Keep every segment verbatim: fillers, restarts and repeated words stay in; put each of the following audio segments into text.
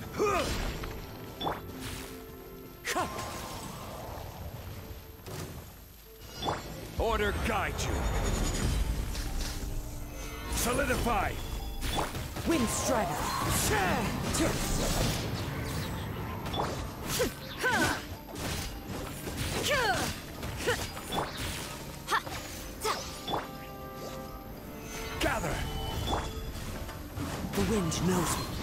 Order guide you. Solidify. Wind Strider. Gather. The wind knows me.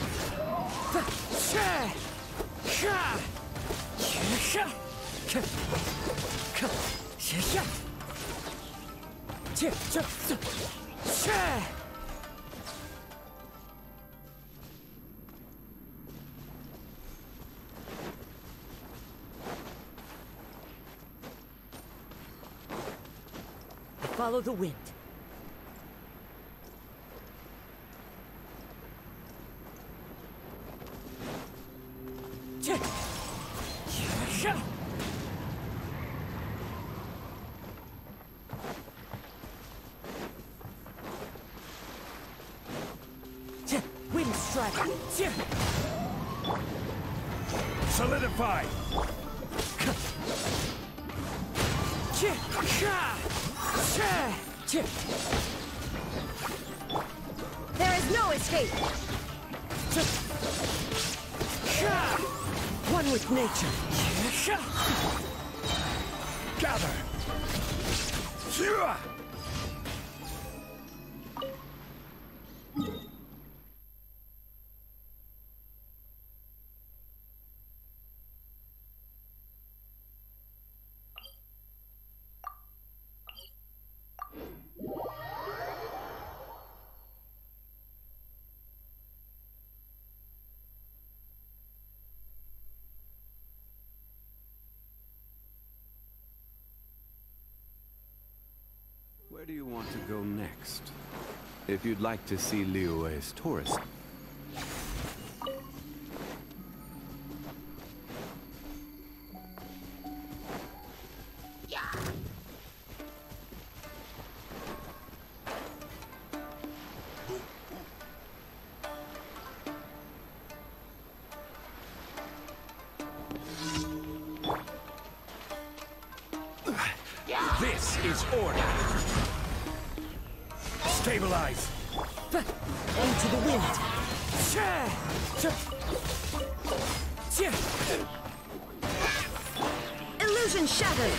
Follow the wind. Wind Strider. Solidify. There is no escape! One with nature. Gather. Where do you want to go next? If you'd like to see Liyue's tourist. This is order. Stabilize. Into the wind. Illusion shattered!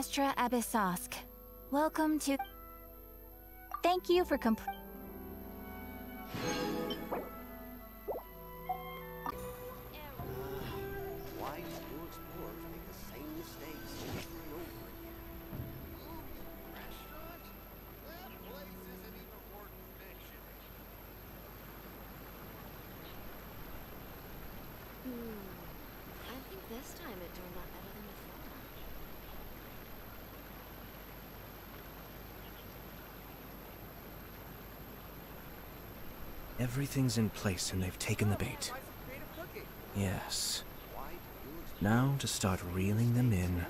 Astra Abyssosk. Welcome to... Thank you for comp... Why do new explorers make the same mistakes over and over again? Restaurant? That place isn't even worth mentioning. Hmm. I think this time it turned out better than before. Everything's in place and they've taken the bait. Yes. Now to start reeling them in.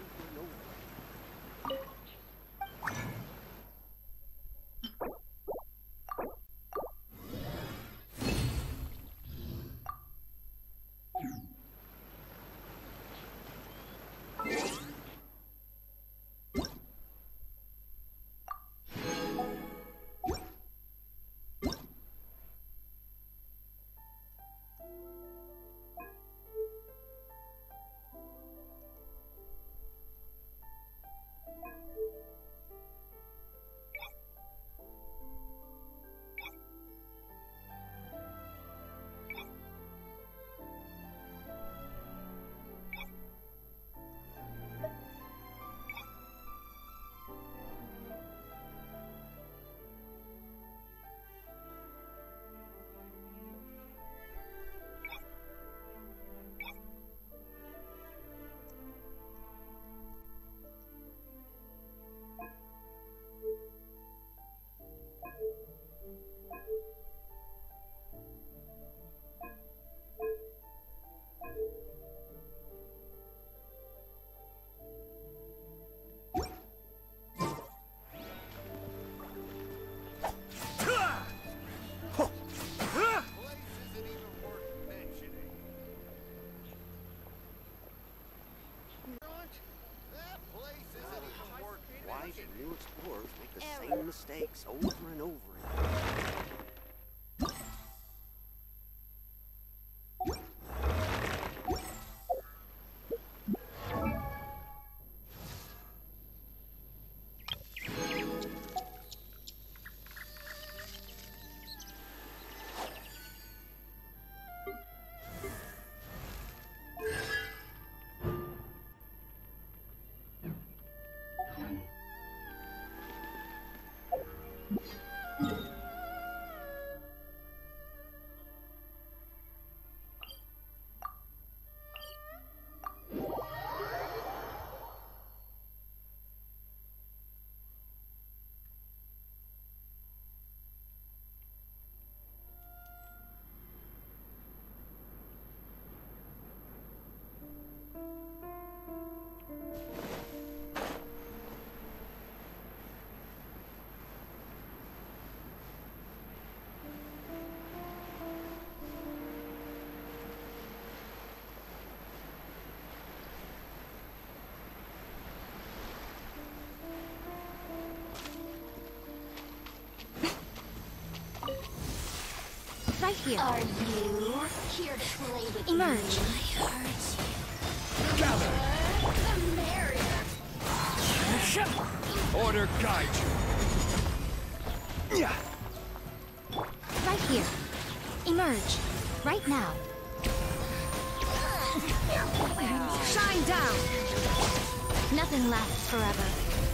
Why do new explorers make the same mistakes over and over again? Right here. Are you here to play with Emerge. me? I heard you. Gather! The merrier. Order guide you! Right here. Emerge. Right now. Shine down! Nothing lasts forever.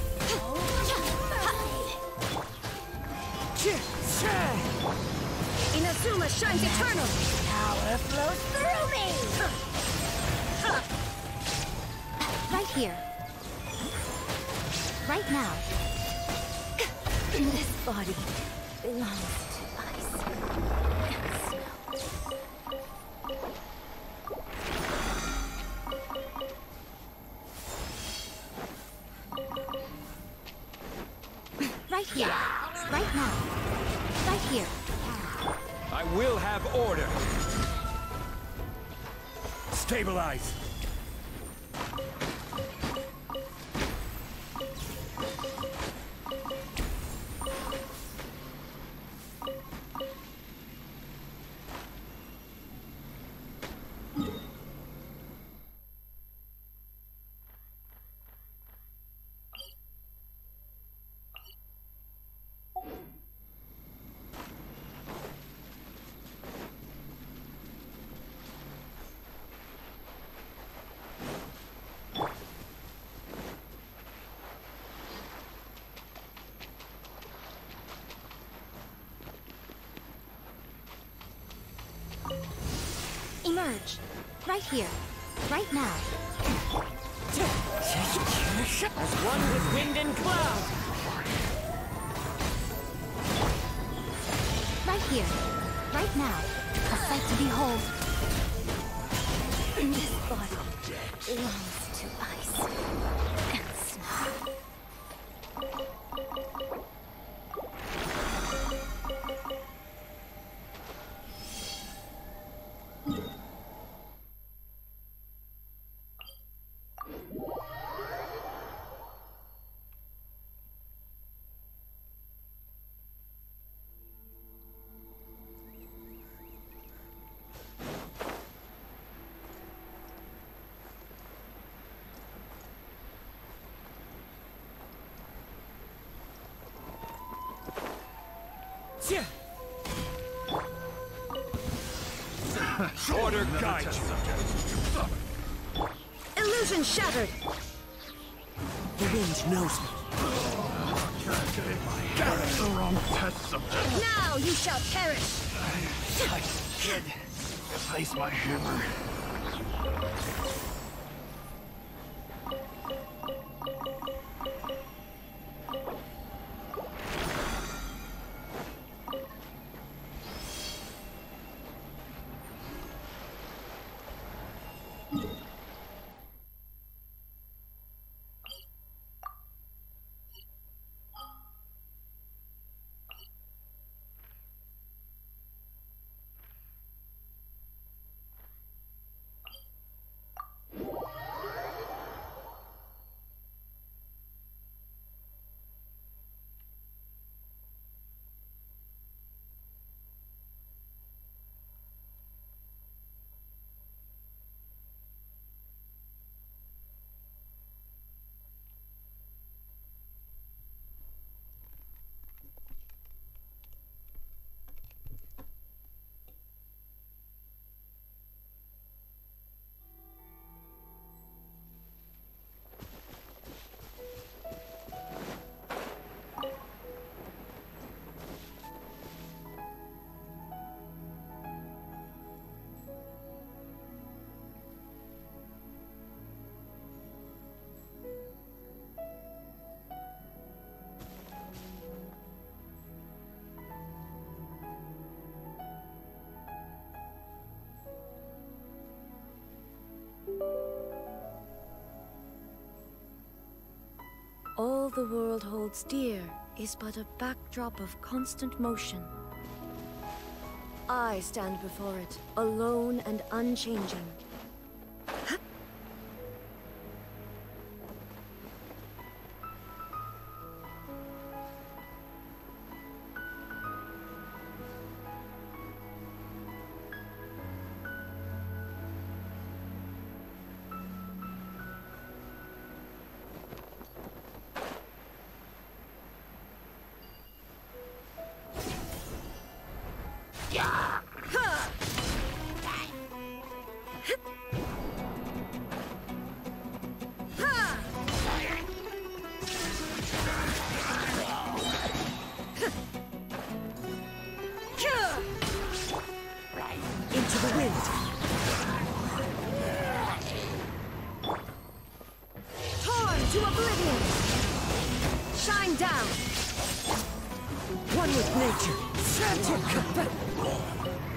Inazuma shines eternal! Power flows through me. Right here. Right now. This body belongs to ice and snow. Right here. Right now. Right here. I will have order! Stabilize! Merge. Right here. Right now. As one with wind and cloud. Right here. Right now. A sight to behold. This body belongs to ice and snow. Order guide you. Illusion shattered. The wind knows me. That's the wrong test subject. Now you shall perish. I did replace my hammer. All the world holds dear is but a backdrop of constant motion. I stand before it, alone and unchanging. Into the wind. Torn to oblivion. Shine down. One with nature.